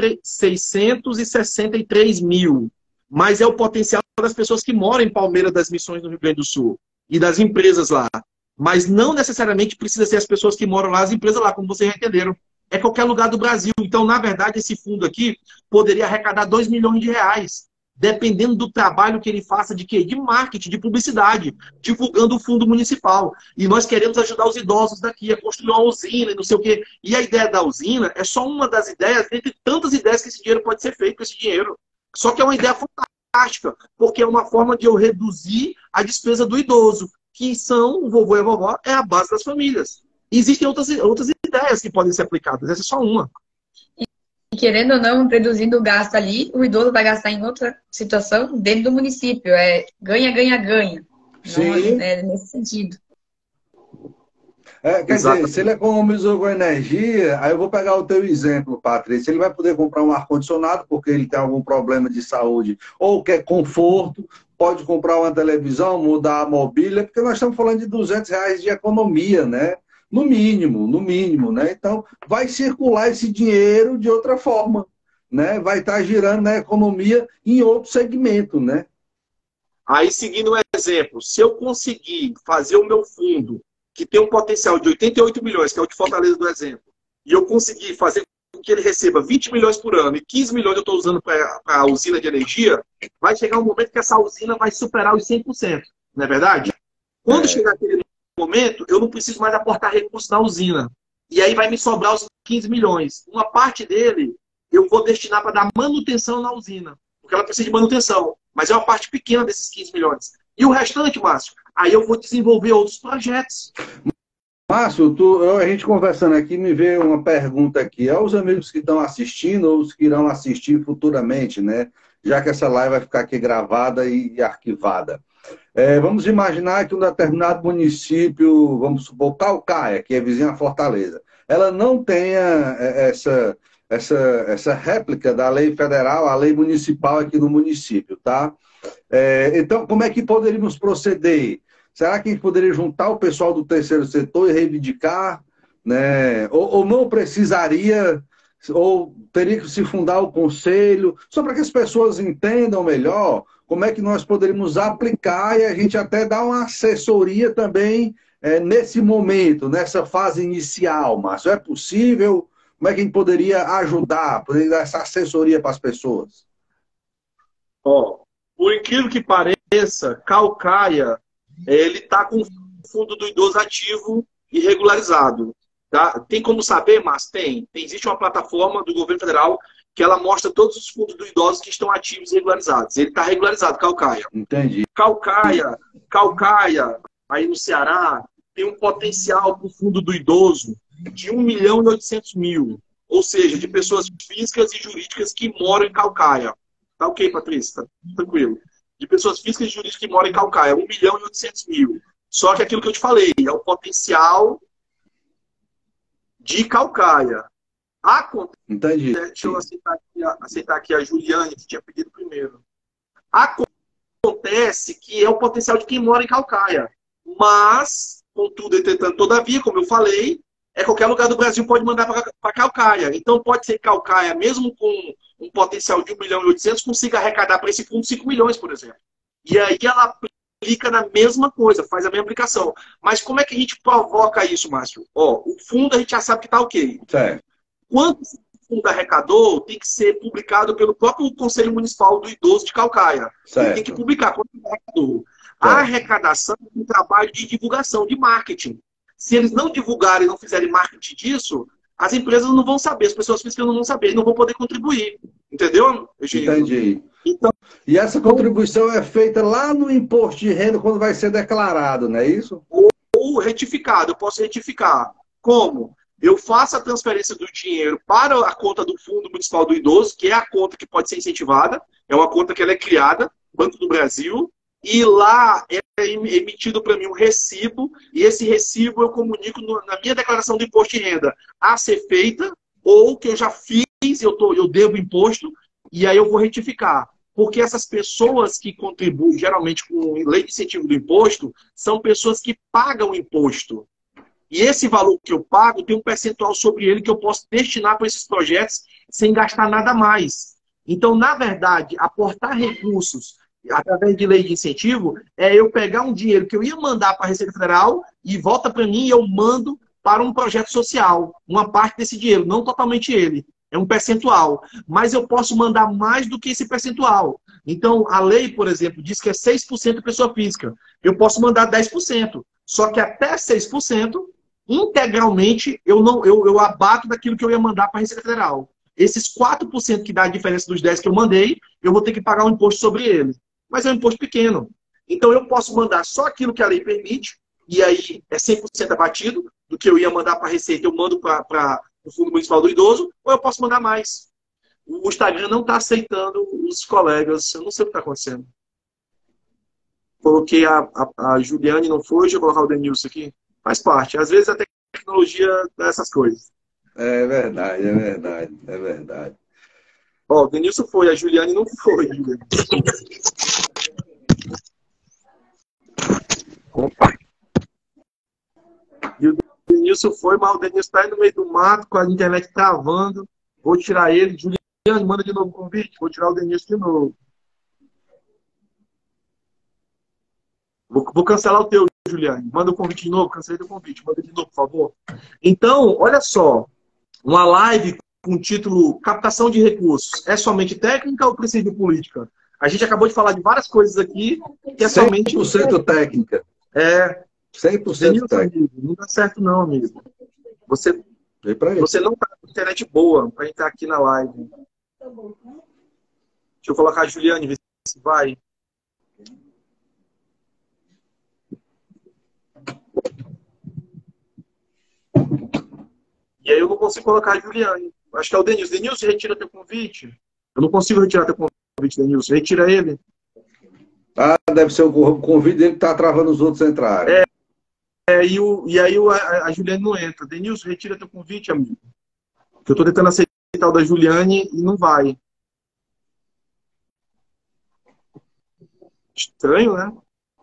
e sessenta e três mil. Mas é o potencial das pessoas que moram em Palmeira das Missões, no Rio Grande do Sul. E das empresas lá. Mas não necessariamente precisa ser as pessoas que moram lá, as empresas lá, como vocês já entenderam. É qualquer lugar do Brasil. Então, na verdade, esse fundo aqui poderia arrecadar dois milhões de reais. Dependendo do trabalho que ele faça de quê? De marketing, de publicidade, divulgando o fundo municipal. E nós queremos ajudar os idosos daqui a construir uma usina e não sei o quê. E a ideia da usina é só uma das ideias, entre tantas ideias que esse dinheiro pode ser feito com esse dinheiro. Só que é uma ideia fantástica, porque é uma forma de eu reduzir a despesa do idoso, que são, o vovô e a vovó, é a base das famílias. E existem outras, outras ideias que podem ser aplicadas, essa é só uma. E querendo ou não, reduzindo o gasto ali, o idoso vai gastar em outra situação dentro do município. É ganha, ganha, ganha. Sim. Não, é nesse sentido. É, quer dizer, se ele economizou com energia, aí eu vou pegar o teu exemplo, Patrícia. Ele vai poder comprar um ar-condicionado porque ele tem algum problema de saúde ou quer conforto, pode comprar uma televisão, mudar a mobília, porque nós estamos falando de duzentos reais de economia, né? No mínimo, no mínimo, né? Então, vai circular esse dinheiro de outra forma, né? Vai estar girando na economia em outro segmento, né? Aí, seguindo o exemplo, se eu conseguir fazer o meu fundo, que tem um potencial de oitenta e oito milhões, que é o de Fortaleza do exemplo, e eu conseguir fazer com que ele receba vinte milhões por ano e quinze milhões eu estou usando para a usina de energia, vai chegar um momento que essa usina vai superar os cem por cento, não é verdade? Quando é. chegar aquele momento, eu não preciso mais aportar recursos na usina. E aí vai me sobrar os quinze milhões. Uma parte dele eu vou destinar para dar manutenção na usina, porque ela precisa de manutenção. Mas é uma parte pequena desses quinze milhões. E o restante, Márcio, aí eu vou desenvolver outros projetos. Márcio, tu, a gente conversando aqui, me veio uma pergunta aqui. Aos amigos que estão assistindo ou os que irão assistir futuramente, né? Já que essa live vai ficar aqui gravada e, e arquivada. É, vamos imaginar que um determinado município, vamos supor, Caucaia, que é vizinha a Fortaleza, ela não tenha essa... Essa, essa réplica da lei federal, a lei municipal aqui no município, tá? É, então, como é que poderíamos proceder? Será que a gente poderia juntar o pessoal do terceiro setor e reivindicar? Né? Ou, ou não precisaria, ou teria que se fundar o conselho, só para que as pessoas entendam melhor como é que nós poderíamos aplicar e a gente até dar uma assessoria também é, nesse momento, nessa fase inicial, Márcio. É possível? Como é que a gente poderia ajudar, poderia dar essa assessoria para as pessoas? Ó, por incrível que pareça, Caucaia, ele está com o fundo do idoso ativo e regularizado. Tá? Tem como saber, mas tem. tem. Existe uma plataforma do governo federal que ela mostra todos os fundos do idoso que estão ativos e regularizados. Ele está regularizado, Caucaia. Entendi. Caucaia, Caucaia, aí no Ceará, tem um potencial para o fundo do idoso de um milhão e oitocentos mil, ou seja, de pessoas físicas e jurídicas que moram em Caucaia. Tá ok, Patrícia? Tá tranquilo. De pessoas físicas e jurídicas que moram em Caucaia, um milhão e oitocentos mil. Só que aquilo que eu te falei, é o potencial de Caucaia. Acontece, Entendi. Deixa eu aceitar aqui, aceitar aqui a Juliane, que tinha pedido primeiro. Acontece que é o potencial de quem mora em Caucaia. Mas, contudo, entretanto, todavia, como eu falei, é qualquer lugar do Brasil pode mandar para Caucaia. Então pode ser que Caucaia, mesmo com um potencial de um milhão e oitocentos, consiga arrecadar para esse fundo cinco milhões, por exemplo. E aí ela aplica na mesma coisa, faz a mesma aplicação. Mas como é que a gente provoca isso, Márcio? Ó, o fundo a gente já sabe que está ok. Certo. Quanto o fundo arrecadou tem que ser publicado pelo próprio Conselho Municipal do Idoso de Caucaia. Ele tem que publicar quanto arrecadou. Certo. A arrecadação é um trabalho de divulgação, de marketing. Se eles não divulgarem, não fizerem marketing disso, as empresas não vão saber, as pessoas físicas não vão saber, não vão poder contribuir. Entendeu, Eugênio? Entendi. Então, e essa contribuição é feita lá no imposto de renda quando vai ser declarado, não é isso? Ou, ou retificado, eu posso retificar. Como? Eu faço a transferência do dinheiro para a conta do Fundo Municipal do Idoso, que é a conta que pode ser incentivada, é uma conta que ela é criada, Banco do Brasil, e lá é emitido para mim um recibo, e esse recibo eu comunico no, na minha declaração do imposto de renda a ser feita, ou que eu já fiz, eu, tô, eu devo imposto, e aí eu vou retificar. Porque essas pessoas que contribuem, geralmente com lei de incentivo do imposto, são pessoas que pagam imposto. E esse valor que eu pago tem um percentual sobre ele que eu posso destinar para esses projetos sem gastar nada mais. Então, na verdade, aportar recursos através de lei de incentivo, é eu pegar um dinheiro que eu ia mandar para a Receita Federal e volta para mim e eu mando para um projeto social. Uma parte desse dinheiro, não totalmente ele. É um percentual. Mas eu posso mandar mais do que esse percentual. Então, a lei, por exemplo, diz que é seis por cento pessoa física. Eu posso mandar dez por cento. Só que até seis por cento, integralmente, eu, não, eu, eu abato daquilo que eu ia mandar para a Receita Federal. Esses quatro por cento que dá a diferença dos dez por cento que eu mandei, eu vou ter que pagar um imposto sobre ele. Mas é um imposto pequeno. Então eu posso mandar só aquilo que a lei permite, e aí é cem por cento abatido do que eu ia mandar para a Receita, eu mando para o Fundo Municipal do Idoso, ou eu posso mandar mais. O Instagram não está aceitando os colegas, eu não sei o que está acontecendo. Coloquei a, a, a Juliane, não foi, deixa eu colocar o Denilson aqui. Faz parte. Às vezes até tecnologia dessas coisas. É verdade, é verdade, é verdade. Ó, o Denilson foi, a Juliane não foi. Opa. E o Denilson foi, mas o Denilson está aí no meio do mato, com a internet travando. Vou tirar ele. Juliane, manda de novo o convite. Vou tirar o Denilson de novo. Vou, vou cancelar o teu, Juliane. Manda o convite de novo. Cancelei o convite. Manda de novo, por favor. Então, olha só. Uma live com o título Captação de Recursos. É somente técnica ou precisa de política? A gente acabou de falar de várias coisas aqui que é somente... cem por cento técnica. É... cem por cento técnico. Amigo, não dá certo não, amigo. Você, você não tá com internet boa para entrar aqui na live. Deixa eu colocar a Juliane, ver se vai. E aí eu não consigo colocar a Juliane. Acho que é o Denilson. Denilson, retira teu convite. Eu não consigo retirar teu convite, Denilson. Retira ele. Ah, deve ser o convite dele que tá travando os outros entrarem. É. É, e, o, e aí o, a, a Juliane não entra. Denilson, retira teu convite, amigo. Que eu tô tentando aceitar o da Juliane e não vai. Estranho, né?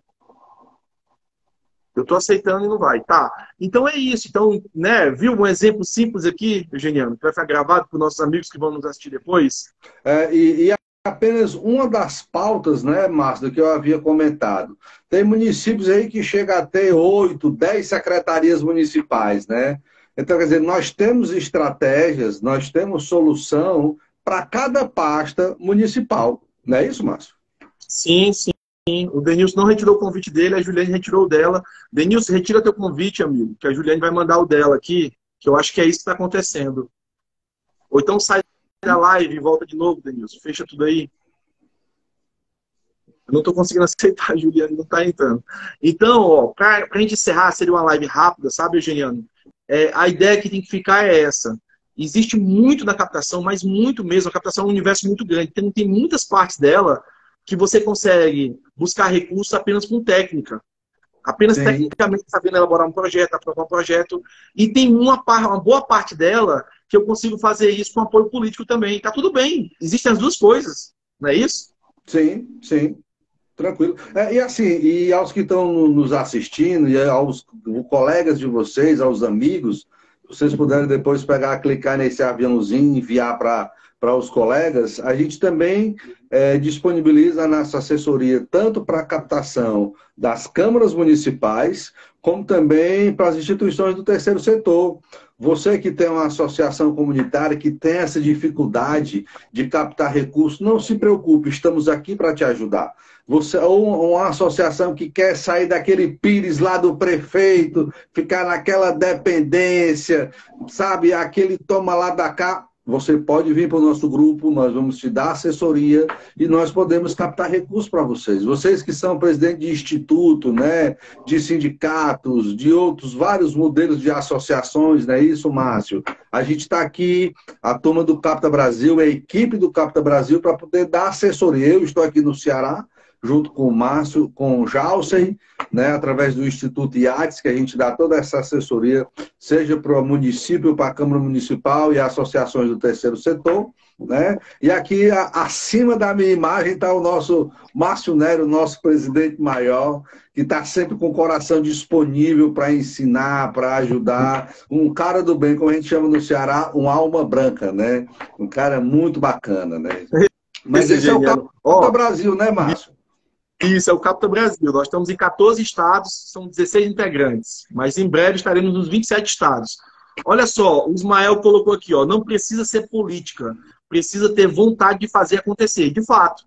Eu tô aceitando e não vai. Tá. Então é isso. Então, né, viu um exemplo simples aqui, Eugeniano, que vai ficar gravado para os nossos amigos que vão nos assistir depois? É, e, e apenas uma das pautas, né, Márcio, que eu havia comentado. Tem municípios aí que chega a ter oito, dez secretarias municipais, né? Então, quer dizer, nós temos estratégias, nós temos solução para cada pasta municipal. Não é isso, Márcio? Sim, sim. O Denilson não retirou o convite dele, a Juliane retirou o dela. Denilson, retira teu convite, amigo, que a Juliane vai mandar o dela aqui, que eu acho que é isso que está acontecendo. Ou então sai da live e volta de novo, Denilson. Fecha tudo aí. Eu não estou conseguindo aceitar, a Juliane não está entrando. Então, ó, para a gente encerrar, seria uma live rápida, sabe, Eugeniano? É, a ideia que tem que ficar é essa. Existe muito na captação, mas muito mesmo. A captação é um universo muito grande. Tem, tem muitas partes dela que você consegue buscar recursos apenas com técnica. Apenas Sim. tecnicamente sabendo elaborar um projeto, aprovar um projeto. E tem uma, par, uma boa parte dela que eu consigo fazer isso com apoio político também. Tá tudo bem. Existem as duas coisas. Não é isso? Sim, sim. Tranquilo. É, e assim, e aos que estão nos assistindo, e aos colegas de vocês, aos amigos, vocês puderem depois pegar, clicar nesse aviãozinho e enviar para para os colegas, a gente também é, disponibiliza a nossa assessoria tanto para a captação das câmaras municipais, como também para as instituições do terceiro setor. Você que tem uma associação comunitária que tem essa dificuldade de captar recursos, não se preocupe, estamos aqui para te ajudar. Você, ou uma associação que quer sair daquele pires lá do prefeito, ficar naquela dependência, sabe, aquele toma lá da cá. Você pode vir para o nosso grupo, nós vamos te dar assessoria e nós podemos captar recursos para vocês. Vocês que são presidente de instituto, né, de sindicatos, de outros vários modelos de associações, não é isso, Márcio? A gente está aqui, a turma do Capta Brasil, a equipe do Capta Brasil, para poder dar assessoria. Eu estou aqui no Ceará, junto com o Márcio, com o Jalcem, né, através do Instituto IATES, que a gente dá toda essa assessoria, seja para o município, para a Câmara Municipal e associações do terceiro setor, né? E aqui, a, acima da minha imagem, está o nosso Márcio Nery, o nosso presidente maior, que está sempre com o coração disponível para ensinar, para ajudar. Um cara do bem, como a gente chama no Ceará, um alma branca, né? Um cara muito bacana, né? Mas esse, esse é o Capta oh. Brasil, né, Márcio? Isso, é o Capta Brasil. Nós estamos em quatorze estados, são dezesseis integrantes. Mas em breve estaremos nos vinte e sete estados. Olha só, o Ismael colocou aqui, ó, não precisa ser política, precisa ter vontade de fazer acontecer. De fato.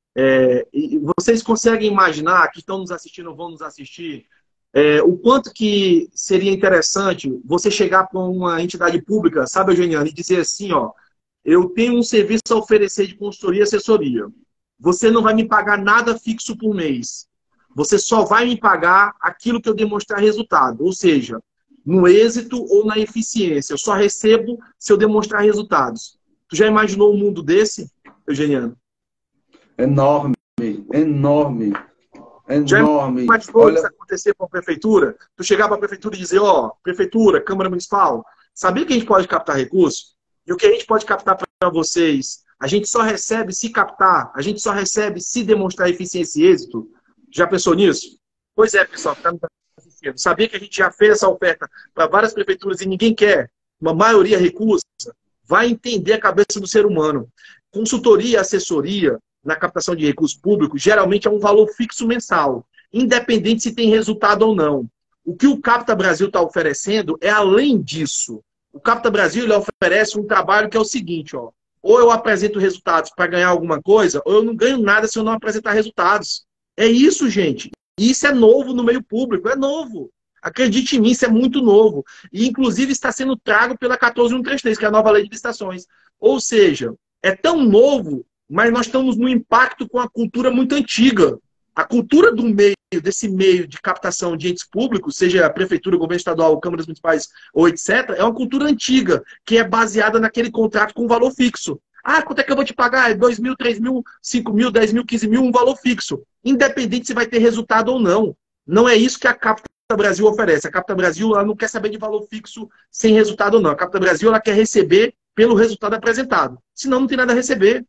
É, e vocês conseguem imaginar, que estão nos assistindo ou vão nos assistir, é, o quanto que seria interessante você chegar para uma entidade pública, sabe, Eugeniano, e dizer assim, ó, eu tenho um serviço a oferecer de consultoria e assessoria. Você não vai me pagar nada fixo por mês. Você só vai me pagar aquilo que eu demonstrar resultado. Ou seja, no êxito ou na eficiência. Eu só recebo se eu demonstrar resultados. Tu já imaginou um mundo desse, Eugeniano? Enorme, enorme. enorme. Já imaginou Olha... isso acontecer com a prefeitura? Tu chegar para a prefeitura e dizer, ó, prefeitura, Câmara Municipal, sabia que a gente pode captar recursos? E o que a gente pode captar para vocês, a gente só recebe se captar, a gente só recebe se demonstrar eficiência e êxito? Já pensou nisso? Pois é, pessoal, que está me assistindo. Sabia que a gente já fez essa oferta para várias prefeituras e ninguém quer? Uma maioria recusa? Vai entender a cabeça do ser humano. Consultoria, assessoria na captação de recursos públicos geralmente é um valor fixo mensal, independente se tem resultado ou não. O que o Capta Brasil está oferecendo é além disso. O Capta Brasil ele oferece um trabalho que é o seguinte, ó, ou eu apresento resultados para ganhar alguma coisa, ou eu não ganho nada se eu não apresentar resultados. É isso, gente. E isso é novo no meio público, é novo. Acredite em mim, isso é muito novo. E, inclusive, está sendo trago pela quatorze mil cento e trinta e três, que é a nova lei de licitações. Ou seja, é tão novo, mas nós estamos num impacto com a cultura muito antiga. A cultura do meio, desse meio de captação de entes públicos, seja a prefeitura, governo estadual, câmaras municipais ou etcétera, é uma cultura antiga, que é baseada naquele contrato com valor fixo. Ah, quanto é que eu vou te pagar? É dois mil, três mil, cinco mil, dez mil, quinze mil, um valor fixo. Independente se vai ter resultado ou não. Não é isso que a Capta Brasil oferece. A Capta Brasil ela não quer saber de valor fixo sem resultado ou não. A Capta Brasil ela quer receber pelo resultado apresentado. Senão não tem nada a receber.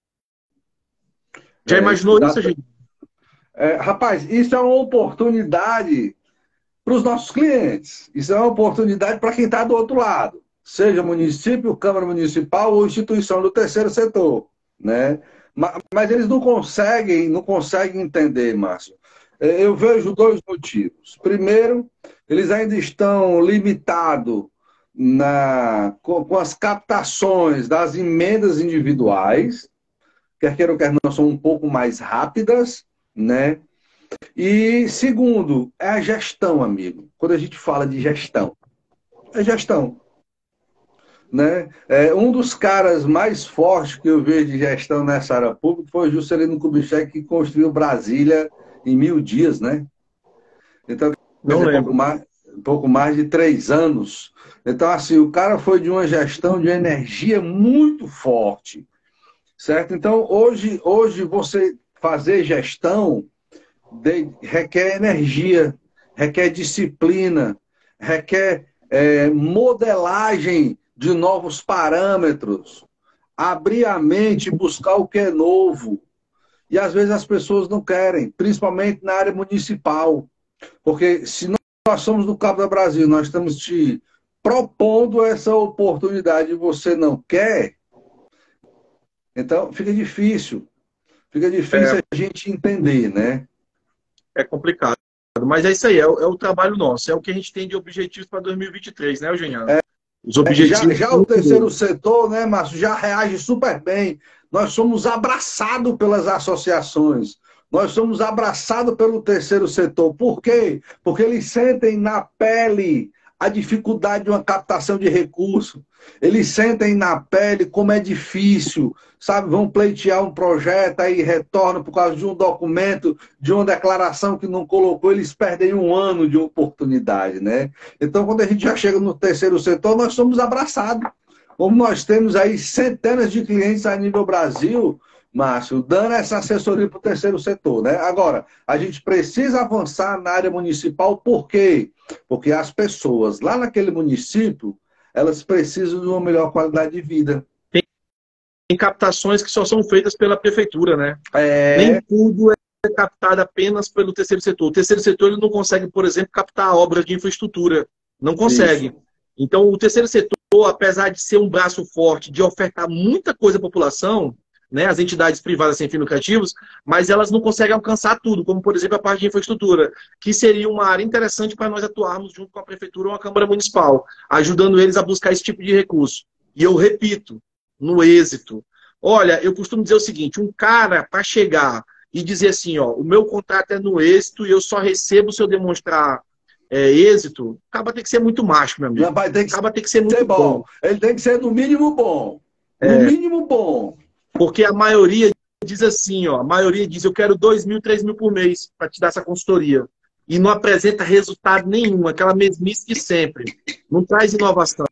Já é, imaginou dá... isso, gente? É, rapaz, isso é uma oportunidade para os nossos clientes. Isso é uma oportunidade para quem está do outro lado. Seja município, Câmara Municipal ou instituição do terceiro setor. Né? Mas, mas eles não conseguem, não conseguem entender, Márcio. Eu vejo dois motivos. Primeiro, eles ainda estão limitados na, com, com as captações das emendas individuais, quer queira ou quer não, são um pouco mais rápidas, né? E segundo, é a gestão, amigo. Quando a gente fala de gestão, é gestão. Né? É, um dos caras mais fortes que eu vejo de gestão nessa área pública foi o Juscelino Kubitschek, que construiu Brasília em mil dias, né? Então, não dizer, lembro. Pouco mais, pouco mais de três anos. Então, assim, o cara foi de uma gestão de energia muito forte, certo? Então, hoje, hoje você fazer gestão de, requer energia, requer disciplina, requer é, modelagem de novos parâmetros, abrir a mente, buscar o que é novo. E às vezes as pessoas não querem, principalmente na área municipal. Porque se nós somos do Capta Brasil, nós estamos te propondo essa oportunidade e você não quer, então fica difícil. Fica difícil é, a gente entender, né? É complicado. Mas é isso aí, é o, é o trabalho nosso, é o que a gente tem de objetivos para dois mil e vinte e três, né, Eugênio? É, Os objetivos já, já o terceiro setor, né, Márcio, já reage super bem. Nós somos abraçados pelas associações. Nós somos abraçados pelo terceiro setor. Por quê? Porque eles sentem na pele a dificuldade de uma captação de recursos. Eles sentem na pele como é difícil, sabe? Vão pleitear um projeto, aí retornam por causa de um documento, de uma declaração que não colocou, eles perdem um ano de oportunidade, né? Então, quando a gente já chega no terceiro setor, nós somos abraçados. Como nós temos aí centenas de clientes a nível Brasil, Márcio, dando essa assessoria para o terceiro setor, né? Agora, a gente precisa avançar na área municipal, por quê? Porque as pessoas lá naquele município, elas precisam de uma melhor qualidade de vida. Tem, tem captações que só são feitas pela prefeitura, né? É... Nem tudo é captado apenas pelo terceiro setor. O terceiro setor ele não consegue, por exemplo, captar obras de infraestrutura. Não consegue. Isso. Então, o terceiro setor, apesar de ser um braço forte, de ofertar muita coisa à população, né, as entidades privadas sem fins lucrativos, mas elas não conseguem alcançar tudo, como, por exemplo, a parte de infraestrutura, que seria uma área interessante para nós atuarmos junto com a Prefeitura ou a Câmara Municipal, ajudando eles a buscar esse tipo de recurso. E eu repito, no êxito. Olha, eu costumo dizer o seguinte, um cara, para chegar e dizer assim, ó, o meu contrato é no êxito e eu só recebo se eu demonstrar É, êxito, acaba tem que ser muito macho, meu amigo. Não, tem que acaba tem que ser muito ser bom. bom. Ele tem que ser no mínimo bom. No é, mínimo bom. Porque a maioria diz assim, ó, a maioria diz, eu quero dois mil, três mil por mês para te dar essa consultoria. E não apresenta resultado nenhum, aquela mesmice de sempre. Não traz inovação.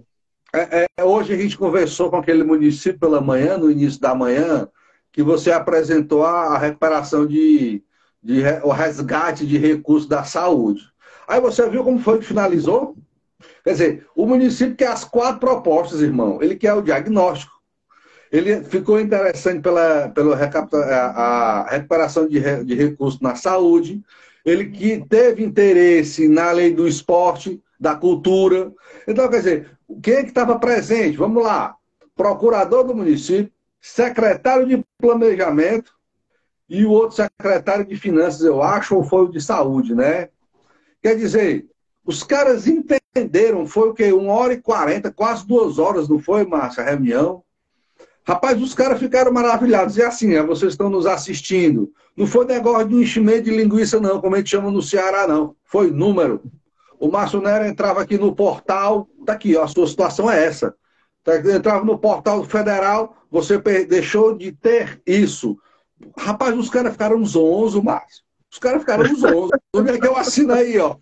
É, é, hoje a gente conversou com aquele município pela manhã, no início da manhã, que você apresentou a recuperação de de re, o resgate de recursos da saúde. Aí você viu como foi que finalizou? Quer dizer, o município quer as quatro propostas, irmão. Ele quer o diagnóstico. Ele ficou interessante pela, pela a, a recuperação de, re, de recursos na saúde. Ele que teve interesse na lei do esporte, da cultura. Então, quer dizer, quem é que estava presente? Vamos lá. Procurador do município, secretário de planejamento e o outro secretário de finanças, eu acho, ou foi o de saúde, né? Quer dizer, os caras entenderam, foi o quê? Uma hora e quarenta, quase duas horas, não foi, Márcia, a reunião? Rapaz, os caras ficaram maravilhados. E assim, é, vocês estão nos assistindo. Não foi negócio de um enchimento de linguiça, não, como a gente chama no Ceará, não. Foi número. O Márcio Nery entrava aqui no portal, tá aqui, ó, a sua situação é essa. Entrava no portal federal, você deixou de ter isso. Rapaz, os caras ficaram zonzo, Márcio. Os caras ficaram zonzo. Onde é que eu assino aí, ó?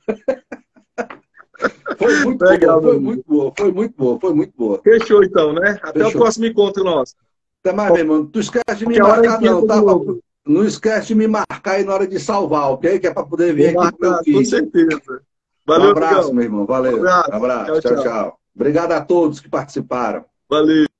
Foi muito Legal, boa, foi muito boa, foi muito boa, foi muito boa. Fechou então, né? Até Fechou. O próximo encontro nosso. Até mais, meu irmão. Tu esquece de me Porque marcar, não, tá? Não esquece de me marcar aí na hora de salvar, ok? Que é para poder vir Vou aqui pro meu marcar, filho. com certeza. Valeu, um abraço, amigão. meu irmão. Valeu. Um abraço. Um abraço. Tchau, Tchau, tchau. tchau. Obrigado a todos que participaram. Valeu.